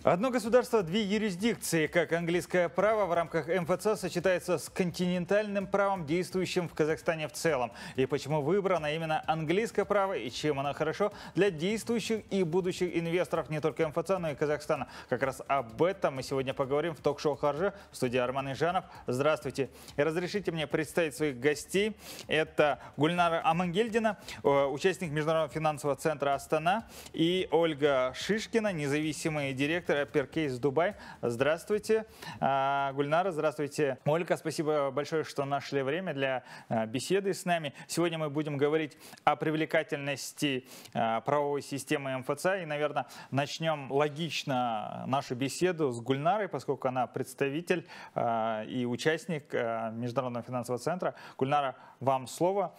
Одно государство, две юрисдикции, как английское право в рамках МФЦ сочетается с континентальным правом, действующим в Казахстане в целом. И почему выбрано именно английское право и чем оно хорошо для действующих и будущих инвесторов не только МФЦ, но и Казахстана. Как раз об этом мы сегодня поговорим в ток-шоу «Харжи» в студии Арман Ижанов. Здравствуйте. И разрешите мне представить своих гостей. Это Гульнара Амангельдина, участник Международного финансового центра «Астана», и Ольга Шишкина, независимый директор Апперкейс Дубай. Здравствуйте, Гульнара, здравствуйте, Ольга. Спасибо большое, что нашли время для беседы с нами. Сегодня мы будем говорить о привлекательности правовой системы МФЦ. И, наверное, начнем логично нашу беседу с Гульнарой, поскольку она представитель и участник Международного финансового центра. Гульнара, вам слово.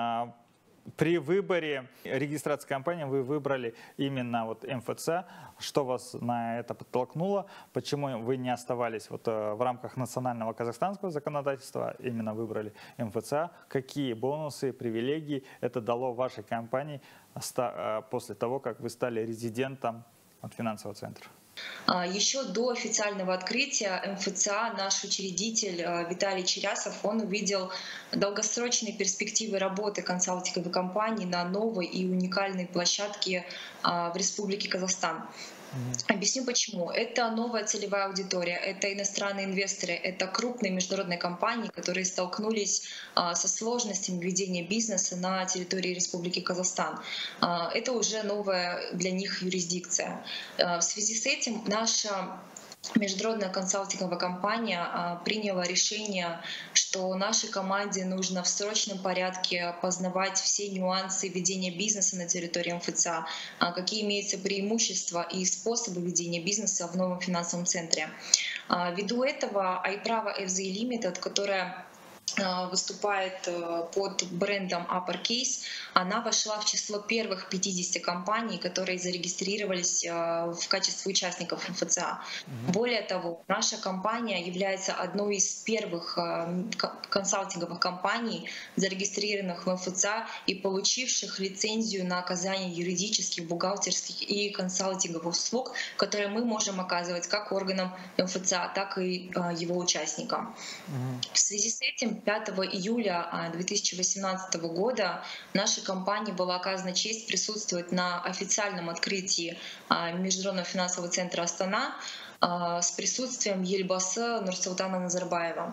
При выборе регистрации компании вы выбрали именно МФЦ. Что вас на это подтолкнуло? Почему вы не оставались в рамках национального казахстанского законодательства, именно выбрали МФЦ? Какие бонусы, привилегии это дало вашей компании после того, как вы стали резидентом финансового центра? Еще до официального открытия МФЦА наш учредитель Виталий Черясов, он увидел долгосрочные перспективы работы консалтинговой компании на новой и уникальной площадке в Республике Казахстан. Объясню почему. Это новая целевая аудитория, это иностранные инвесторы, это крупные международные компании, которые столкнулись со сложностями ведения бизнеса на территории Республики Казахстан. Это уже новая для них юрисдикция. В связи с этим наша международная консалтинговая компания приняла решение, что нашей команде нужно в срочном порядке познавать все нюансы ведения бизнеса на территории МФЦ, какие имеются преимущества и способы ведения бизнеса в новом финансовом центре. Ввиду этого iPrava FZE Limited, которая выступает под брендом Appercase, она вошла в число первых 50 компаний, которые зарегистрировались в качестве участников МФЦА. Более того, наша компания является одной из первых консалтинговых компаний, зарегистрированных в МФЦА и получивших лицензию на оказание юридических, бухгалтерских и консалтинговых услуг, которые мы можем оказывать как органам МФЦА, так и его участникам. В связи с этим 5 июля 2018 года нашей компании была оказана честь присутствовать на официальном открытии Международного финансового центра «Астана» с присутствием Елбасы Нурсултана Назарбаева.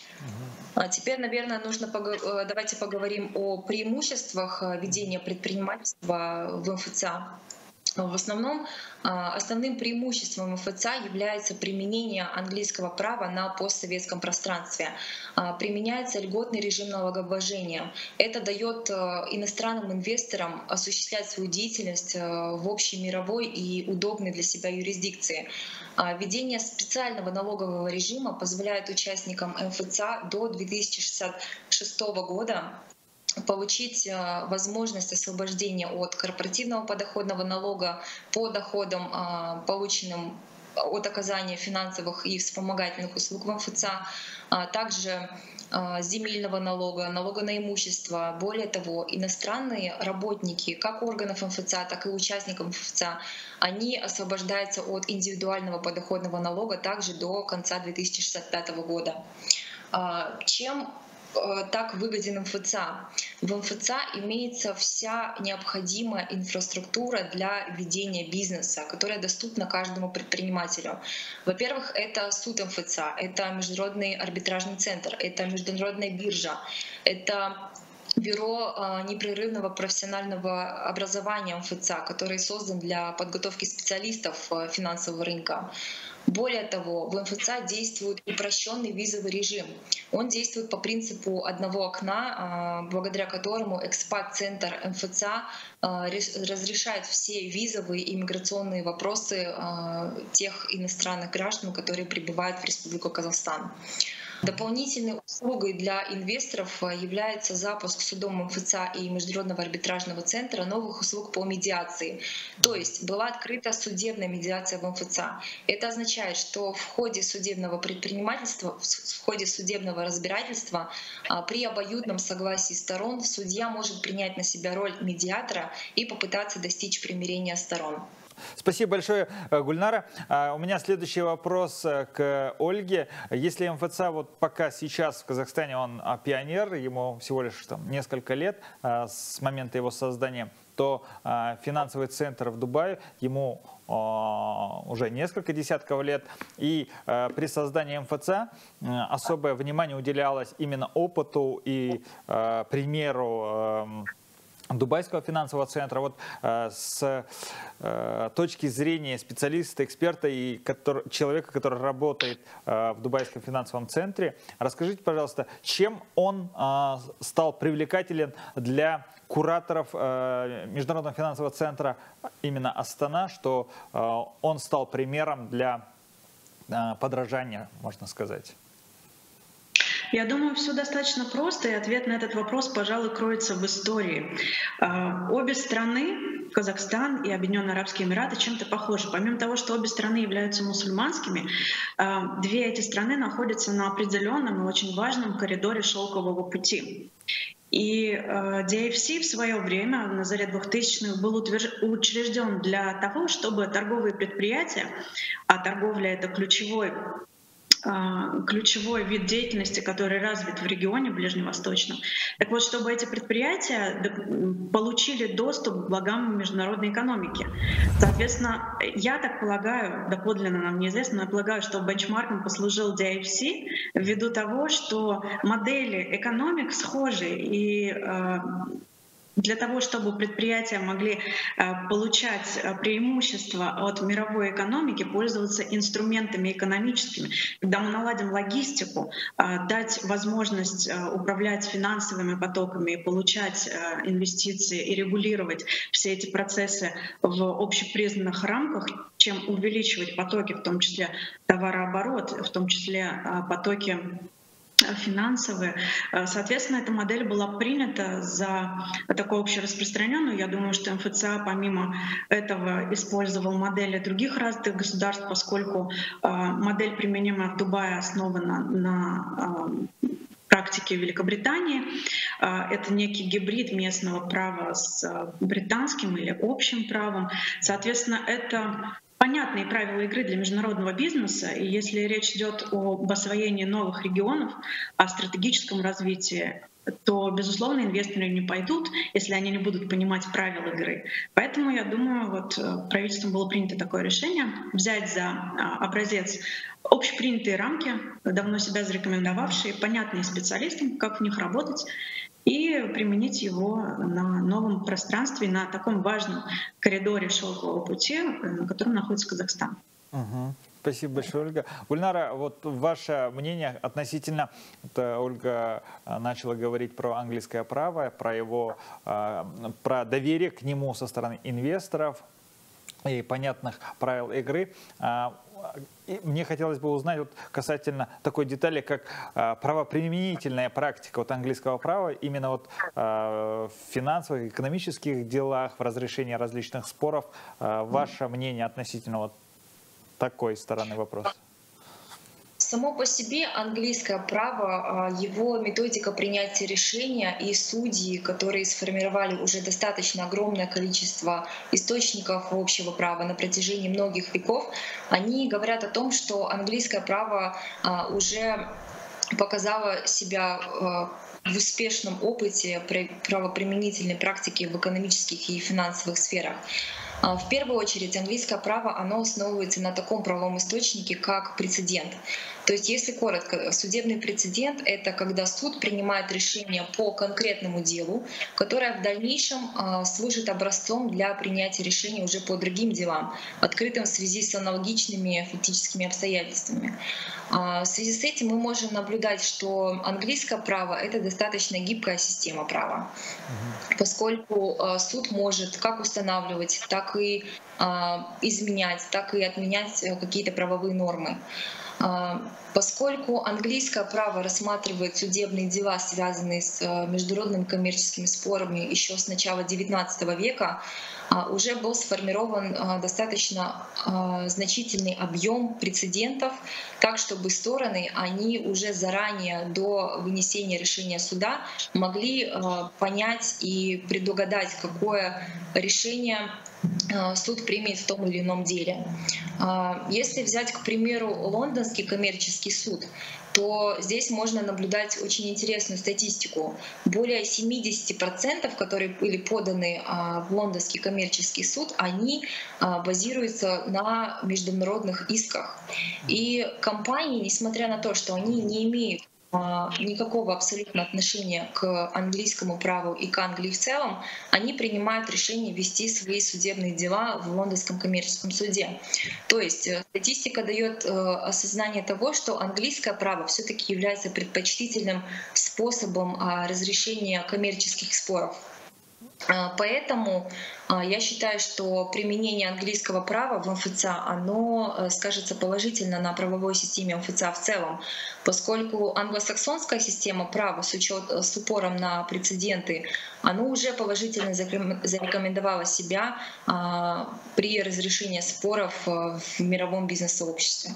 Теперь, наверное, давайте поговорим о преимуществах ведения предпринимательства в МФЦА. В основном основным преимуществом МФЦА является применение английского права на постсоветском пространстве. Применяется льготный режим налогообложения. Это дает иностранным инвесторам осуществлять свою деятельность в общей мировой и удобной для себя юрисдикции. Введение специального налогового режима позволяет участникам МФЦА до 2066 года получить возможность освобождения от корпоративного подоходного налога по доходам, полученным от оказания финансовых и вспомогательных услуг в МФЦА, также земельного налога, налога на имущество. Более того, иностранные работники как органов МФЦА, так и участников МФЦА, они освобождаются от индивидуального подоходного налога также до конца 2065 года. Чем так выгоден МФЦА? В МФЦА имеется вся необходимая инфраструктура для ведения бизнеса, которая доступна каждому предпринимателю. Во-первых, это суд МФЦА, это Международный арбитражный центр, это международная биржа, это бюро непрерывного профессионального образования МФЦА, который создан для подготовки специалистов финансового рынка. Более того, в МФЦА действует упрощенный визовый режим. Он действует по принципу одного окна, благодаря которому экспат-центр МФЦА разрешает все визовые и миграционные вопросы тех иностранных граждан, которые прибывают в Республику Казахстан. Дополнительной услугой для инвесторов является запуск судом МФЦА и Международного арбитражного центра новых услуг по медиации. То есть была открыта судебная медиация в МФЦА. Это означает, что в ходе судебного предпринимательства, в ходе судебного разбирательства при обоюдном согласии сторон судья может принять на себя роль медиатора и попытаться достичь примирения сторон. Спасибо большое, Гульнара. У меня следующий вопрос к Ольге. Если МФЦ вот пока сейчас в Казахстане он пионер, ему всего лишь несколько лет с момента его создания, то финансовый центр в Дубае ему уже несколько десятков лет. И при создании МФЦ особое внимание уделялось именно опыту и примеру Дубайского финансового центра. Вот с точки зрения специалиста, эксперта и человека, который работает в Дубайском финансовом центре, расскажите, пожалуйста, чем он стал привлекателен для кураторов Международного финансового центра именно Астана, что он стал примером для подражания, можно сказать? Я думаю, все достаточно просто, и ответ на этот вопрос, пожалуй, кроется в истории. Обе страны, Казахстан и Объединенные Арабские Эмираты, чем-то похожи. Помимо того, что обе страны являются мусульманскими, две эти страны находятся на определенном и очень важном коридоре шелкового пути. И DFC в свое время, на заре 2000-х, был учрежден для того, чтобы торговые предприятия, а торговля — это ключевой вид деятельности, который развит в регионе ближневосточном. Так вот, чтобы эти предприятия получили доступ к благам международной экономики. Соответственно, я так полагаю, доподлинно нам неизвестно, но я полагаю, что бенчмарком послужил DFC ввиду того, что модели экономик схожи, и для того, чтобы предприятия могли получать преимущества от мировой экономики, пользоваться инструментами экономическими. Когда мы наладим логистику, дать возможность управлять финансовыми потоками, получать инвестиции и регулировать все эти процессы в общепризнанных рамках, чем увеличивать потоки, в том числе товарооборот, в том числе потоки финансовые. Соответственно, эта модель была принята за такую общераспространенную. Я думаю, что МФЦ помимо этого использовал модели других развитых государств, поскольку модель, применимая в Дубае, основана на практике Великобритании. Это некий гибрид местного права с британским или общим правом. Соответственно, это понятные правила игры для международного бизнеса, и если речь идет об освоении новых регионов, о стратегическом развитии, то, безусловно, инвесторы не пойдут, если они не будут понимать правила игры. Поэтому, я думаю, вот правительством было принято такое решение взять за образец общепринятые рамки, давно себя зарекомендовавшие, понятные специалистам, как в них работать, и применить его на новом пространстве, на таком важном коридоре шелкового пути, на котором находится Казахстан. Спасибо большое, Ольга. Гульнара, вот ваше мнение относительно, Ольга начала говорить про английское право, про доверие к нему со стороны инвесторов и понятных правил игры. И мне хотелось бы узнать вот касательно такой детали, как правоприменительная практика английского права именно в финансовых, экономических делах, в разрешении различных споров. Ваше мнение относительно такой стороны вопроса? Само по себе английское право, его методика принятия решения и судьи, которые сформировали уже достаточно огромное количество источников общего права на протяжении многих веков, они говорят о том, что английское право уже показало себя в успешном опыте правоприменительной практики в экономических и финансовых сферах. В первую очередь английское право, оно основывается на таком правовом источнике, как прецедент. То есть, если коротко, судебный прецедент — это когда суд принимает решение по конкретному делу, которое в дальнейшем служит образцом для принятия решений уже по другим делам, открытым в связи с аналогичными фактическими обстоятельствами. В связи с этим мы можем наблюдать, что английское право — это достаточно гибкая система права, поскольку суд может как устанавливать, так и изменять, так и отменять какие-то правовые нормы. Поскольку английское право рассматривает судебные дела, связанные с международными коммерческими спорами еще с начала XIX века, уже был сформирован достаточно значительный объем прецедентов, так чтобы стороны, они уже заранее до вынесения решения суда могли понять и предугадать, какое решение суд примет в том или ином деле. Если взять, к примеру, Лондонский коммерческий суд, то здесь можно наблюдать очень интересную статистику. Более 70%, которые были поданы в Лондонский коммерческий суд, они базируются на международных исках. И компании, несмотря на то, что они не имеют никакого абсолютно отношения к английскому праву и к Англии в целом, они принимают решение вести свои судебные дела в Лондонском коммерческом суде. То есть статистика дает осознание того, что английское право все-таки является предпочтительным способом разрешения коммерческих споров. Поэтому я считаю, что применение английского права в МФЦ, оно скажется положительно на правовой системе МФЦ в целом, поскольку англосаксонская система права с упором на прецеденты, оно уже положительно зарекомендовало себя при разрешении споров в мировом бизнес-сообществе.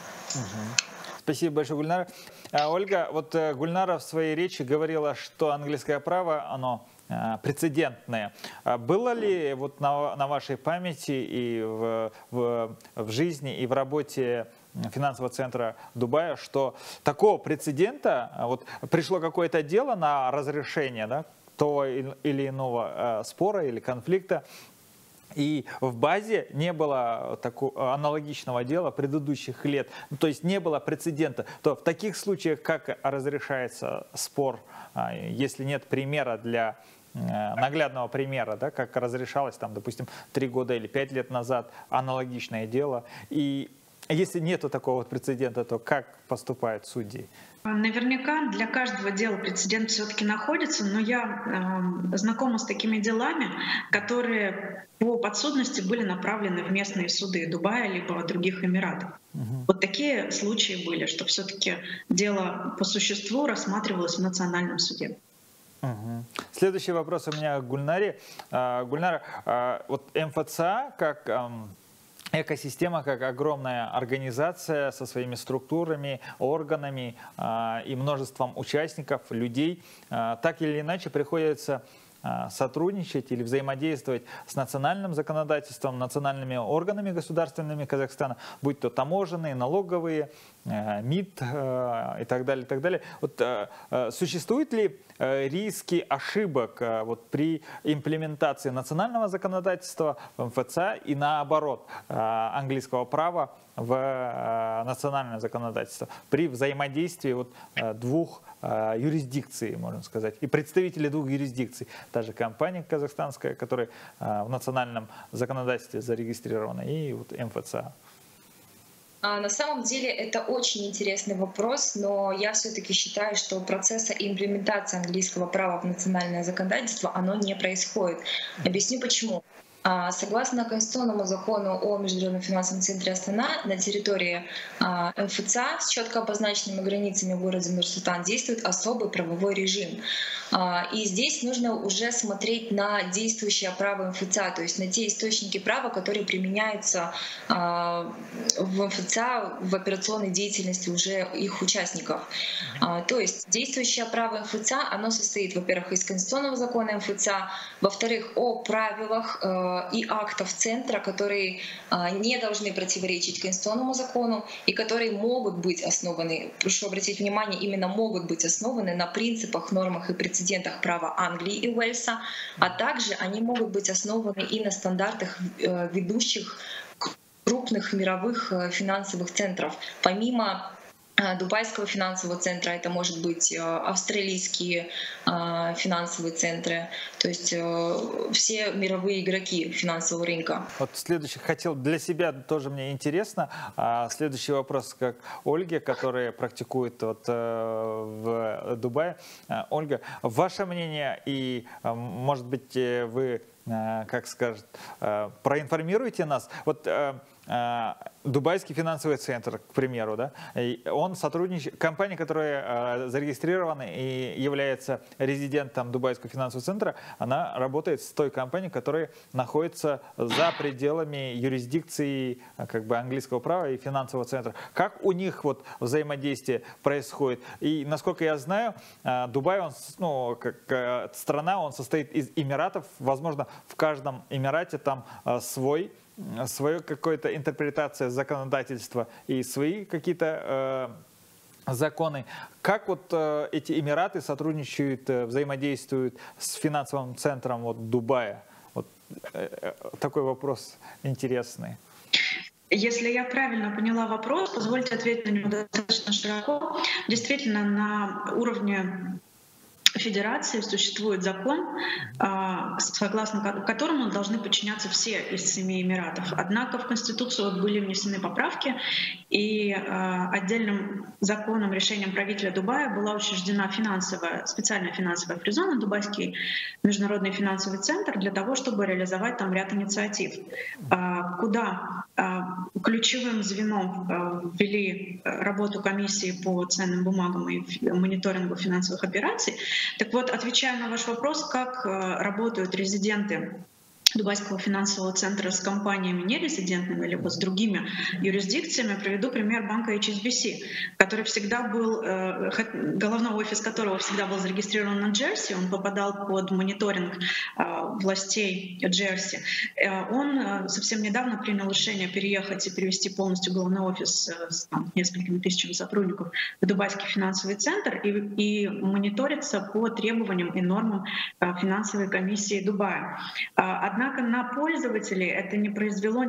Спасибо большое, Гульнара. Ольга, вот Гульнара в своей речи говорила, что английское право, оно прецедентное. Было ли вот на вашей памяти и в жизни, и в работе финансового центра Дубая, что такого прецедента, вот пришло какое-то дело на разрешение, да, того или иного спора или конфликта, и в базе не было такого аналогичного дела предыдущих лет, то есть не было прецедента, то в таких случаях как разрешается спор, если нет примера наглядного примера, да, как разрешалось, там, допустим, 3 года или 5 лет назад аналогичное дело, и если нету такого вот прецедента, то как поступают судьи? Наверняка для каждого дела прецедент все-таки находится, но я знакома с такими делами, которые по подсудности были направлены в местные суды Дубая либо других Эмиратов. Вот такие случаи были, что все-таки дело по существу рассматривалось в национальном суде. Следующий вопрос у меня к Гульнаре. Гульнара, вот МФЦ как экосистема, как огромная организация со своими структурами, органами и множеством участников, людей, так или иначе приходится сотрудничать или взаимодействовать с национальным законодательством, национальными органами государственными Казахстана, будь то таможенные, налоговые, МИД и так далее, и так далее. Вот, существуют ли риски ошибок вот, при имплементации национального законодательства в МФЦ и наоборот английского права в национальное законодательство при взаимодействии вот, двух юрисдикций, можно сказать, и представителей двух юрисдикций. Та же компания казахстанская, которая в национальном законодательстве зарегистрирована, и вот МФЦ. На самом деле это очень интересный вопрос, но я все-таки считаю, что процесса имплементации английского права в национальное законодательство оно не происходит. Объясню почему. Согласно Конституционному закону о Международном финансовом центре Астана, на территории МФЦ с четко обозначенными границами в городе Нур-Султан действует особый правовой режим. И здесь нужно уже смотреть на действующее право МФЦ, то есть на те источники права, которые применяются в МФЦ в операционной деятельности уже их участников. То есть действующее право МФЦ, оно состоит, во-первых, из Конституционного закона МФЦ, во-вторых, о правилах и актов Центра, которые не должны противоречить Конституционному закону и которые могут быть основаны, прошу обратить внимание, именно могут быть основаны на принципах, нормах и прецедентах права Англии и Уэльса, а также они могут быть основаны и на стандартах ведущих крупных мировых финансовых центров. Помимо Дубайского финансового центра, это может быть австралийские финансовые центры, то есть все мировые игроки финансового рынка. Вот следующий хотел для себя, тоже мне интересно, следующий вопрос как Ольге, которая практикует вот, в Дубае. Ольга, ваше мнение и, может быть, вы, как скажет, проинформируйте нас. Вот Дубайский финансовый центр, к примеру, да, он сотрудничает, компания, которая зарегистрирована и является резидентом Дубайского финансового центра, она работает с той компанией, которая находится за пределами юрисдикции как бы английского права и финансового центра. Как у них вот взаимодействие происходит? И насколько я знаю, Дубай, он, ну, как страна, он состоит из эмиратов, возможно, в каждом эмирате там своя какая-то интерпретация законодательства и свои какие-то законы. Как вот эти эмираты сотрудничают, взаимодействуют с финансовым центром вот Дубая? Вот такой вопрос интересный. Если я правильно поняла вопрос, позвольте ответить на него достаточно широко. Действительно, на уровне Федерации существует закон, согласно которому должны подчиняться все из 7 Эмиратов. Однако в Конституцию были внесены поправки, и отдельным законом, решением правителя Дубая была учреждена специальная финансовая фризона, Дубайский международный финансовый центр, для того, чтобы реализовать там ряд инициатив, куда ключевым звеном ввели работу комиссии по ценным бумагам и мониторингу финансовых операций. Так вот, отвечая на ваш вопрос, как работают резиденты Дубайского финансового центра с компаниями нерезидентными либо с другими юрисдикциями, приведу пример банка HSBC, который всегда был, головной офис которого всегда был зарегистрирован на Джерси, он попадал под мониторинг властей Джерси. Он совсем недавно принял решение переехать и перевести полностью головной офис с несколькими тысячами сотрудников в Дубайский финансовый центр и мониторится по требованиям и нормам финансовой комиссии Дубая. Однако на пользователей это не произошло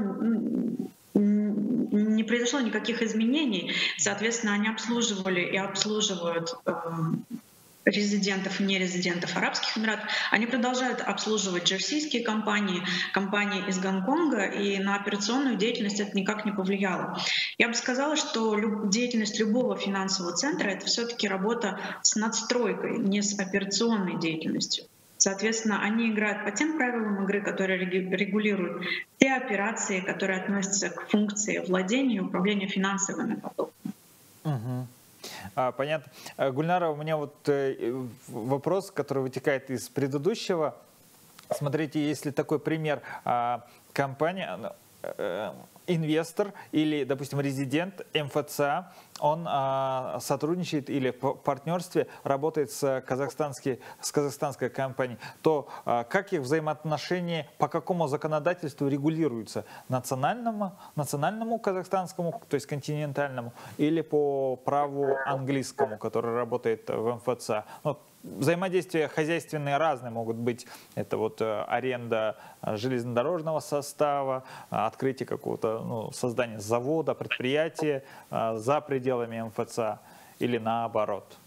никаких изменений. Соответственно, они обслуживали и обслуживают резидентов и нерезидентов Арабских Эмиратов. Они продолжают обслуживать джерсийские компании, компании из Гонконга, и на операционную деятельность это никак не повлияло. Я бы сказала, что деятельность любого финансового центра — это все-таки работа с надстройкой, не с операционной деятельностью. Соответственно, они играют по тем правилам игры, которые регулируют те операции, которые относятся к функции владения и управления финансовыми потоками. Понятно. Гульнара, у меня вот вопрос, который вытекает из предыдущего. Смотрите, если такой пример, компания, инвестор или, допустим, резидент МФЦ, он сотрудничает или в партнерстве работает с казахстанской компанией, то как их взаимоотношения, по какому законодательству регулируются? Национальному казахстанскому, то есть континентальному, или по праву английскому, который работает в МФЦ? Ну, взаимодействия хозяйственные разные могут быть. Это вот аренда железнодорожного состава, открытие какого-то, создание завода, предприятия за пределами МФЦ или наоборот.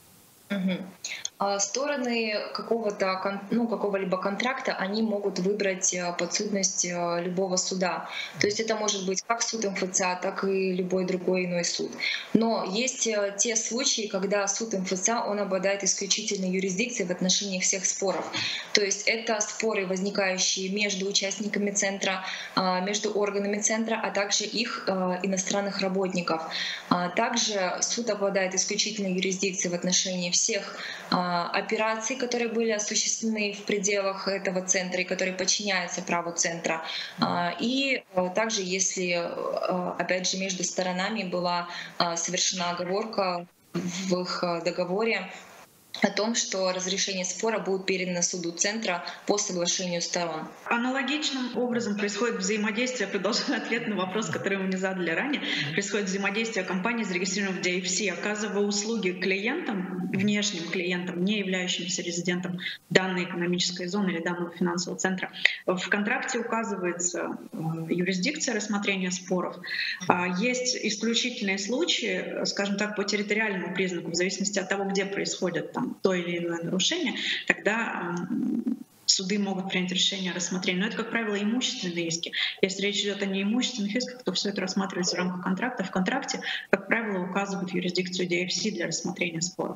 Стороны какого-либо контракта, они могут выбрать подсудность любого суда. То есть это может быть как суд МФЦ, так и любой другой иной суд. Но есть те случаи, когда суд МФЦ, он обладает исключительной юрисдикцией в отношении всех споров. То есть это споры, возникающие между участниками центра, между органами центра, а также их иностранных работников. Также суд обладает исключительной юрисдикцией в отношении всех операций, которые были осуществлены в пределах этого центра и которые подчиняются праву центра. И также, если, опять же, между сторонами была совершена оговорка в их договоре о том, что разрешение спора будет передано суду центра по соглашению сторон. Аналогичным образом происходит взаимодействие, продолжая ответ на вопрос, который вы мне задали ранее, происходит взаимодействие компании, зарегистрированной в DFC, оказывая услуги клиентам, внешним клиентам, не являющимся резидентом данной экономической зоны или данного финансового центра. В контракте указывается юрисдикция рассмотрения споров. Есть исключительные случаи, скажем так, по территориальному признаку, в зависимости от того, где происходит то или иное нарушение, тогда суды могут принять решение о рассмотрении. Но это, как правило, имущественные иски. Если речь идет о неимущественных исках, то все это рассматривается в рамках контракта. В контракте, как правило, указывают юрисдикцию DFC для рассмотрения споров.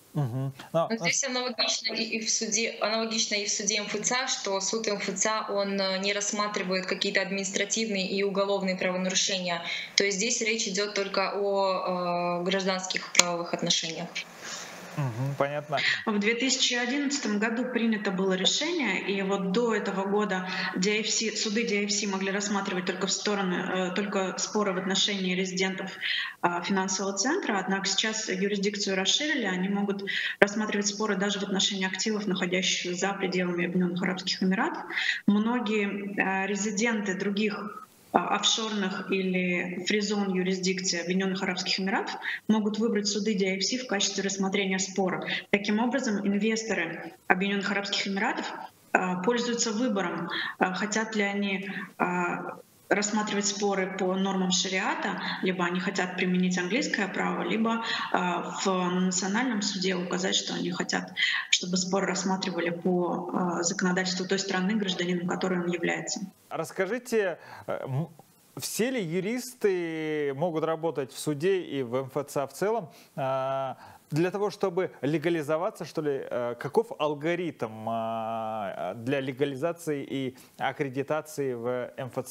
Мгм. Но здесь аналогично и в суде МФЦ, что суд МФЦ, он не рассматривает какие-то административные и уголовные правонарушения. То есть здесь речь идет только о гражданских правовых отношениях. Понятно. В 2011 году принято было решение, и вот до этого года суды DFC могли рассматривать только споры в отношении резидентов финансового центра, однако сейчас юрисдикцию расширили, они могут рассматривать споры даже в отношении активов, находящихся за пределами Объединенных Арабских Эмиратов. Многие резиденты других офшорных или фризон юрисдикции Объединенных Арабских Эмиратов могут выбрать суды DFC в качестве рассмотрения спора. Таким образом, инвесторы Объединенных Арабских Эмиратов пользуются выбором, хотят ли они рассматривать споры по нормам шариата, либо они хотят применить английское право, либо в национальном суде указать, что они хотят, чтобы спор рассматривали по законодательству той страны, гражданином которой он является. Расскажите, все ли юристы могут работать в суде и в МФЦ в целом? Для того, чтобы легализоваться, что ли, каков алгоритм для легализации и аккредитации в МФЦ?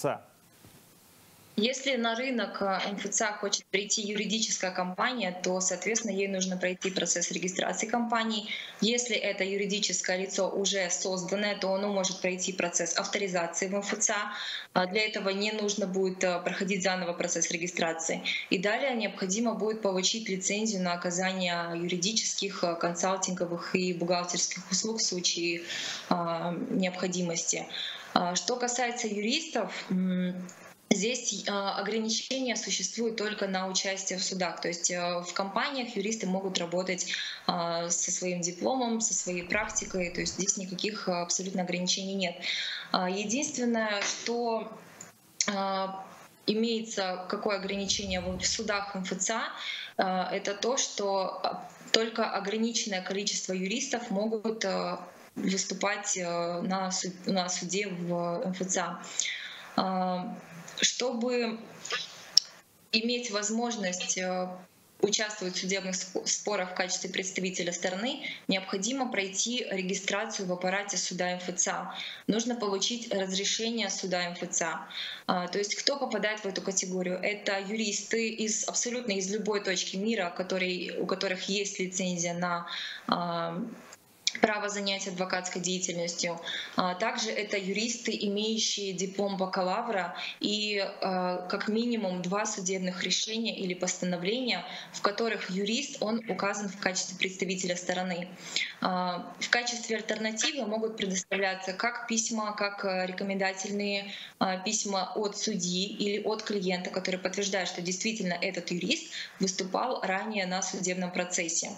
Если на рынок МФЦ хочет прийти юридическая компания, то, соответственно, ей нужно пройти процесс регистрации компании. Если это юридическое лицо уже созданное, то оно может пройти процесс авторизации в МФЦ. Для этого не нужно будет проходить заново процесс регистрации. И далее необходимо будет получить лицензию на оказание юридических, консалтинговых и бухгалтерских услуг в случае необходимости. Что касается юристов, здесь ограничения существуют только на участие в судах. То есть в компаниях юристы могут работать со своим дипломом, со своей практикой. То есть здесь никаких абсолютно ограничений нет. Единственное, что имеется, какое ограничение в судах МФЦ, это то, что только ограниченное количество юристов могут выступать на суде в МФЦ. Чтобы иметь возможность участвовать в судебных спорах в качестве представителя стороны, необходимо пройти регистрацию в аппарате суда МФЦ. Нужно получить разрешение суда МФЦ. То есть кто попадает в эту категорию? Это юристы абсолютно из любой точки мира, у которых есть лицензия на право занятия адвокатской деятельностью. Также это юристы, имеющие диплом бакалавра и как минимум 2 судебных решения или постановления, в которых юрист, он указан в качестве представителя стороны. В качестве альтернативы могут предоставляться как письма, как рекомендательные письма от судьи или от клиента, который подтверждает, что действительно этот юрист выступал ранее на судебном процессе.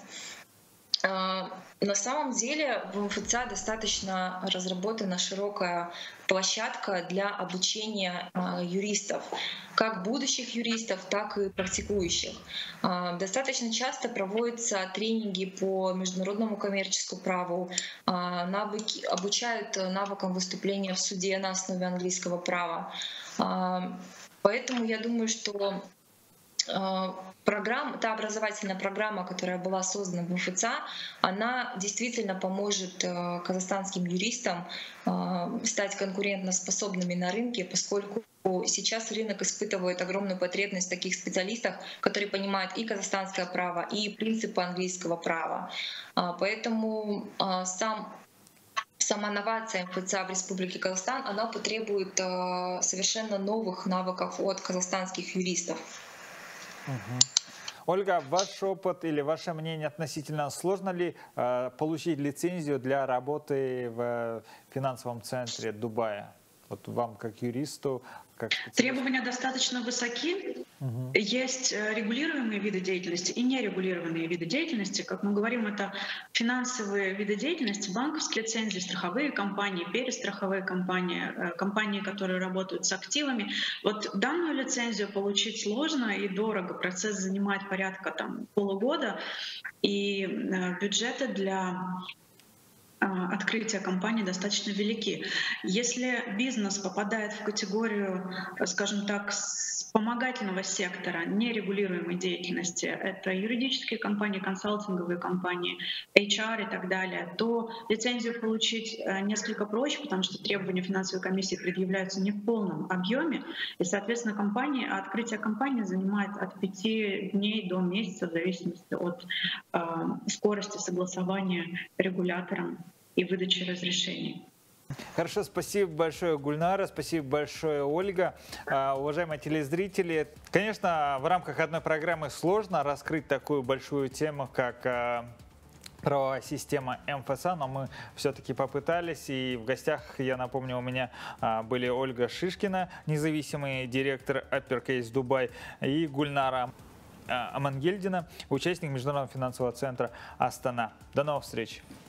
На самом деле в МФЦ достаточно разработана широкая площадка для обучения юристов, как будущих юристов, так и практикующих. Достаточно часто проводятся тренинги по международному коммерческому праву, обучают навыкам выступления в суде на основе английского права. Поэтому я думаю, что та образовательная программа, которая была создана в МФЦ, она действительно поможет казахстанским юристам стать конкурентоспособными на рынке, поскольку сейчас рынок испытывает огромную потребность в таких специалистах, которые понимают и казахстанское право, и принципы английского права. Поэтому сама новация МФЦ в Республике Казахстан, она потребует совершенно новых навыков от казахстанских юристов. Ольга, ваш опыт или ваше мнение относительно сложно ли получить лицензию для работы в финансовом центре Дубая? Вот вам как юристу, как специалисту. Требования достаточно высоки. Есть регулируемые виды деятельности и нерегулированные виды деятельности. Как мы говорим, это финансовые виды деятельности, банковские лицензии, страховые компании, перестраховые компании, компании, которые работают с активами. Вот данную лицензию получить сложно и дорого. Процесс занимает порядка полугода. И бюджеты для открытия компаний достаточно велики. Если бизнес попадает в категорию, скажем так, вспомогательного сектора, нерегулируемой деятельности, это юридические компании, консалтинговые компании, HR и так далее, то лицензию получить несколько проще, потому что требования финансовой комиссии предъявляются не в полном объеме, и, соответственно, открытие компании занимает от 5 дней до месяца, в зависимости от скорости согласования регулятором и выдачи разрешений. Хорошо, спасибо большое, Гульнара, спасибо большое, Ольга. Уважаемые телезрители, конечно, в рамках одной программы сложно раскрыть такую большую тему, как правовая система МФЦ, но мы все-таки попытались. И в гостях, я напомню, у меня были Ольга Шишкина, независимый директор Uppercase Dubai, и Гульнара Амангельдина, участник Международного финансового центра Астана. До новых встреч!